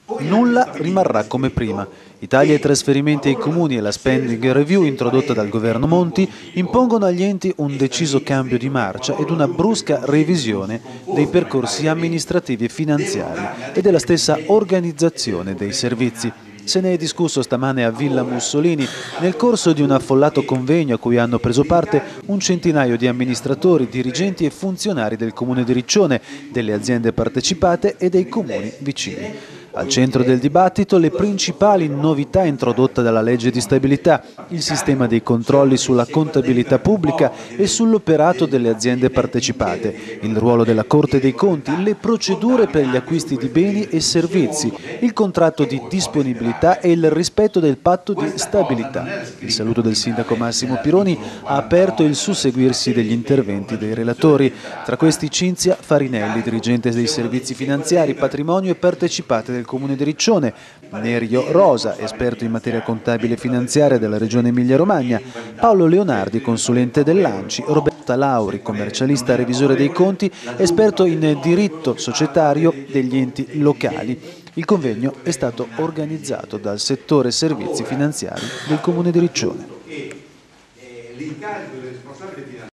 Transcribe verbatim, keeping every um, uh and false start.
Nulla rimarrà come prima. I tagli ai trasferimenti ai comuni e la spending review introdotta dal governo Monti impongono agli enti un deciso cambio di marcia ed una brusca revisione dei percorsi amministrativi e finanziari e della stessa organizzazione dei servizi. Se ne è discusso stamane a Villa Mussolini nel corso di un affollato convegno a cui hanno preso parte un centinaio di amministratori, dirigenti e funzionari del comune di Riccione, delle aziende partecipate e dei comuni vicini. Al centro del dibattito le principali novità introdotte dalla legge di stabilità, il sistema dei controlli sulla contabilità pubblica e sull'operato delle aziende partecipate, il ruolo della Corte dei Conti, le procedure per gli acquisti di beni e servizi, il contratto di disponibilità e il rispetto del patto di stabilità. Il saluto del sindaco Massimo Pironi ha aperto il susseguirsi degli interventi dei relatori. Tra questi Cinzia Farinelli, dirigente dei servizi finanziari, patrimonio e partecipate del Comune di Riccione, Nerio Rosa, esperto in materia contabile e finanziaria della Regione Emilia-Romagna, Paolo Leonardi, consulente dell'Anci, Roberta Lauri, commercialista revisore dei conti, esperto in diritto societario degli enti locali. Il convegno è stato organizzato dal settore servizi finanziari del Comune di Riccione.